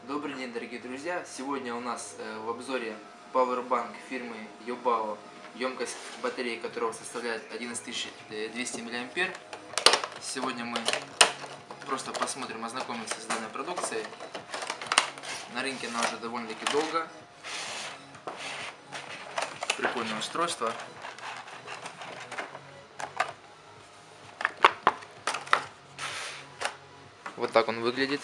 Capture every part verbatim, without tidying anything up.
Добрый день, дорогие друзья! Сегодня у нас в обзоре Powerbank фирмы Yobao, емкость батареи которого составляет одиннадцать тысяч двести миллиампер. Сегодня мы просто посмотрим, ознакомимся с данной продукцией. На рынке она уже довольно-таки долго. Прикольное устройство. Вот так он выглядит.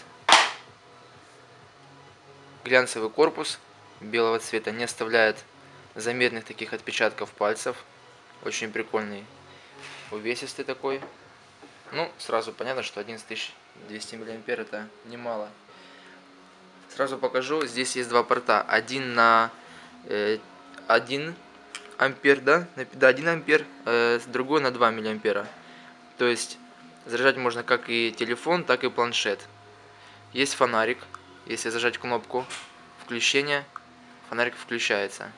Глянцевый корпус белого цвета, не оставляет заметных таких отпечатков пальцев. Очень прикольный, увесистый такой. Ну, сразу понятно, что одиннадцать тысяч двести миллиампер это немало. Сразу покажу, здесь есть два порта. Один на э, один ампер, да, да, один ампер, э, другой на два миллиампера. То есть заряжать можно как и телефон, так и планшет. Есть фонарик. Если зажать кнопку включения, фонарик включается.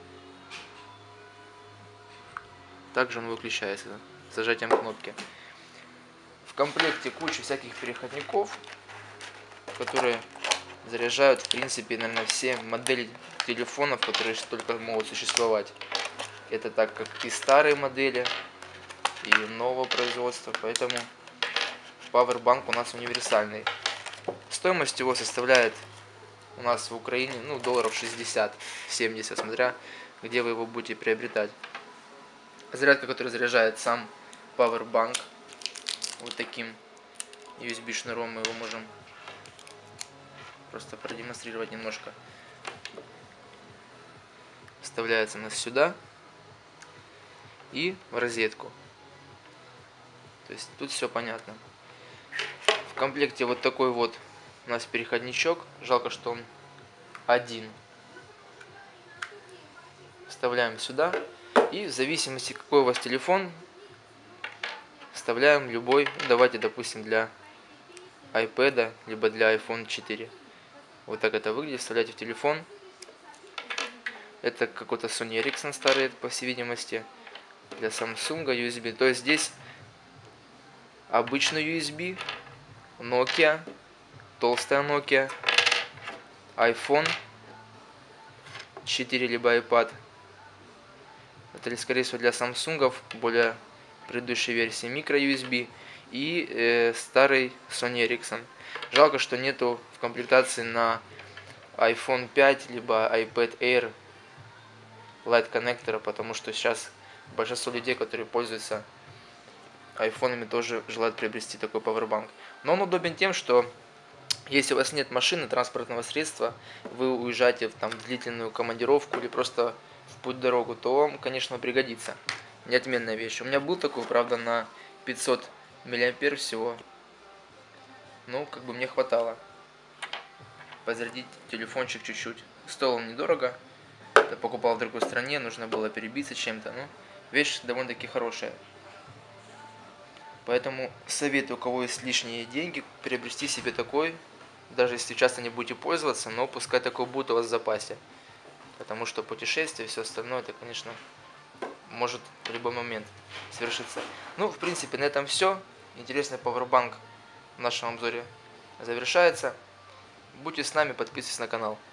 Также он выключается с зажатием кнопки. В комплекте куча всяких переходников, которые заряжают, в принципе, наверное, все модели телефонов, которые только могут существовать. Это так как и старые модели, и нового производства, поэтому Powerbank у нас универсальный. Стоимость его составляет у нас в Украине, ну, долларов шестьдесят-семьдесят, смотря где вы его будете приобретать. Зарядка, которая заряжает сам Powerbank, вот таким ю эс би шнуром мы его можем просто продемонстрировать немножко. Вставляется у нас сюда и в розетку. То есть тут все понятно. В комплекте вот такой вот у нас переходничок. Жалко, что он один. Вставляем сюда. И в зависимости, какой у вас телефон, вставляем любой. Давайте, допустим, для iPad, либо для айфон четыре. Вот так это выглядит. Вставляйте в телефон. Это какой-то Sony Ericsson старый, по всей видимости. Для Samsung ю эс би. То есть здесь обычный ю эс би, Nokia, толстая Nokia, айфон четыре либо iPad. Это, скорее всего, для Samsung, более предыдущей версии микро ю эс би и э, старый Sony Ericsson. Жалко, что нету в комплектации на айфон пять либо iPad Air Light коннектора, потому что сейчас большинство людей, которые пользуются айфонами, тоже желают приобрести такой Powerbank. Но он удобен тем, что если у вас нет машины, транспортного средства, вы уезжаете в там, длительную командировку или просто в путь-дорогу, то вам, конечно, пригодится. Неотменная вещь. У меня был такой, правда, на пятьсот миллиампер всего. Ну, как бы мне хватало подзарядить телефончик чуть-чуть. Стоил он недорого. Я покупал в другой стране, нужно было перебиться чем-то. Ну, вещь довольно-таки хорошая. Поэтому советую, у кого есть лишние деньги, приобрести себе такой. Даже если часто не будете пользоваться, но пускай такой будет у вас в запасе. Потому что путешествие и все остальное, это, конечно, может в любой момент свершиться. Ну, в принципе, на этом все. Интересный Powerbank в нашем обзоре завершается. Будьте с нами, подписывайтесь на канал.